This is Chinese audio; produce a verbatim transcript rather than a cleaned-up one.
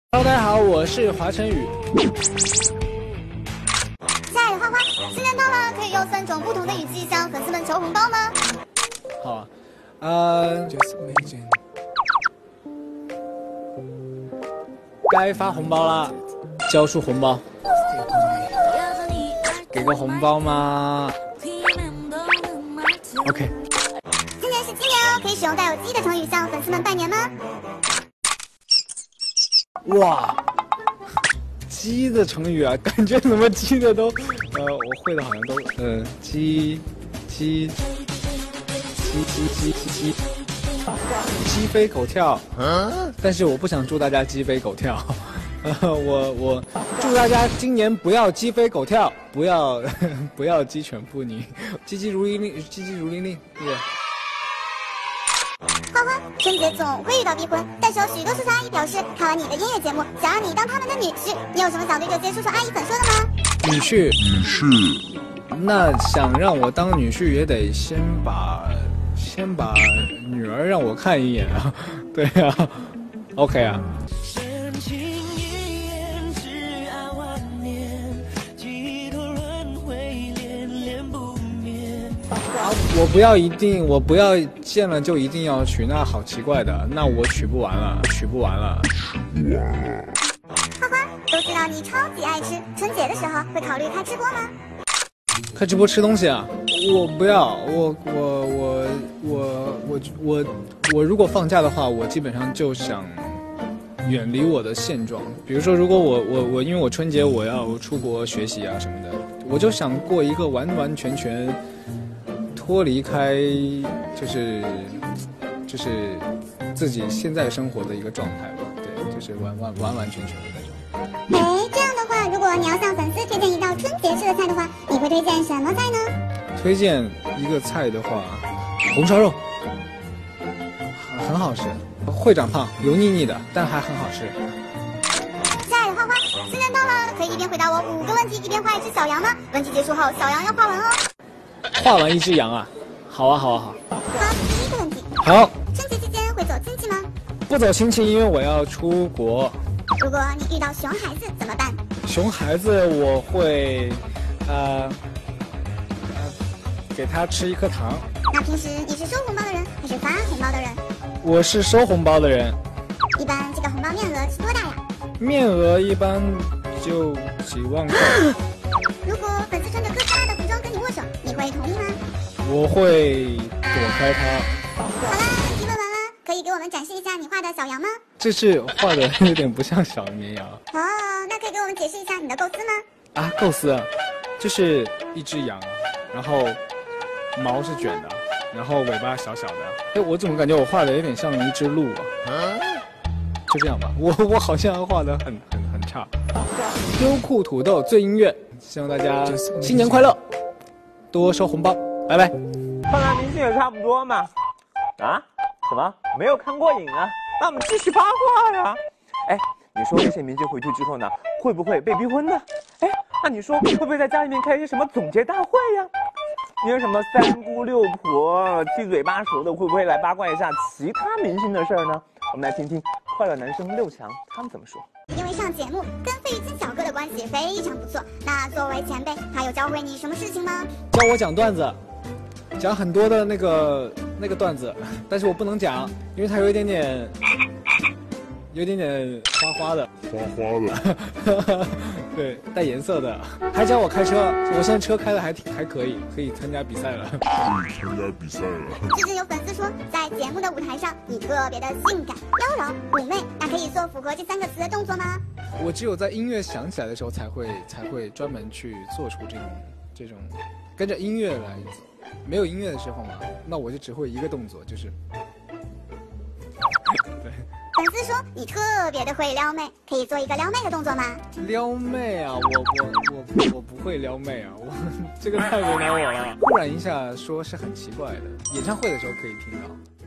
Hello， 大家好，我是华晨宇。 亲爱的花花，新年到了，可以用三种不同的语气向粉丝们求红包吗？ 好啊，呃，该发红包啦，交出红包，给个红包吗 ？OK。 今年是鸡年哦，可以使用带有鸡的成语向粉丝们拜年吗？ 哇，鸡的成语啊，感觉怎么鸡的都，呃，我会的好像都，呃，鸡，鸡，鸡鸡鸡鸡鸡，鸡飞狗跳，嗯，但是我不想祝大家鸡飞狗跳，呃，我我祝大家今年不要鸡飞狗跳，不要不要鸡犬不宁，鸡鸡如律令，鸡鸡如律令，对。 花花，春节总会遇到逼婚，但是有许多叔叔阿姨表示，看完你的音乐节目，想让你当他们的女婿。你有什么想对这些叔叔阿姨粉说的吗？ 女婿，女婿，那想让我当女婿，也得先把先把女儿让我看一眼啊，对啊 ，OK 啊。我不要一定，我不要见了就一定要娶，那好奇怪的，那我娶不完了，娶不完了。 花花，都知道你超级爱吃，春节的时候会考虑开直播吗？ 开直播吃东西啊？我不要，我我我我我我我如果放假的话，我基本上就想远离我的现状。比如说，如果我我我因为我春节我要出国学习啊什么的，我就想过一个完完全全脱离开就是就是自己现在生活的一个状态吧。对，就是完完完完全全的那种。 哎，这样的话，如果你要向粉丝推荐一道春节吃的菜的话，你会推荐什么菜呢？ 推荐一个菜的话，红烧肉，很好吃，会长胖，油腻腻的，但还很好吃。 亲爱的花花，新年到了，可以一边回答我五个问题，一边画一只小羊吗？问题结束后，小羊要画完哦。 画完一只羊啊，好啊好啊好。 好，第一个问题。 好。 春节期间会走亲戚吗？ 不走亲戚，因为我要出国。 如果你遇到熊孩子怎么办？ 熊孩子我会，呃，呃，给他吃一颗糖。 那平时你是收红包的人还是发红包的人？ 我是收红包的人。 一般这个红包面额是多大呀？ 面额一般就几万块。 如果粉丝穿着哥斯拉的服装跟你握手，你会同意吗？ 我会躲开他。 好啦，提问完了，可以给我们展示一下你画的小羊吗？ 这是画的有点不像小绵羊。 哦，那可以给我们解释一下你的构思吗？ 啊，构思啊，就是一只羊，然后毛是卷的，然后尾巴小小的。哎，我怎么感觉我画的有点像一只鹿啊？就这样吧，我我好像画的很很很差。优酷土豆最音乐，希望大家新年快乐，多收红包，拜拜。 看来明星也差不多嘛。啊？什么？没有看过瘾啊？那我们继续八卦呀。哎，你说这些明星回去之后呢，会不会被逼婚呢？哎，那你说会不会在家里面开一些什么总结大会呀？你说什么三姑六婆七嘴八舌的，会不会来八卦一下其他明星的事儿呢？我们来听听快乐男生六强他们怎么说。 因为上节目跟费玉清小哥的关系非常不错，那作为前辈，他有教会你什么事情吗？ 教我讲段子，讲很多的那个那个段子，但是我不能讲，因为它有一点点，有一点点花花的， 花花的， 对，带颜色的。还教我开车，我现在车开的还挺还可以，可以参加比赛了。 可以参加比赛了。 最近有粉丝说，在节目的舞台上，你特别的性感、妖娆、妩媚，那可以做符合这三个词的动作吗？ 我只有在音乐响起来的时候，才会才会专门去做出这种这种跟着音乐来走。没有音乐的时候嘛，那我就只会一个动作，就是。对。 粉丝说你特别的会撩妹，可以做一个撩妹的动作吗？ 撩妹啊，我我我我不会撩妹啊，我这个太为难我了。忽然一下说是很奇怪的，演唱会的时候可以听到。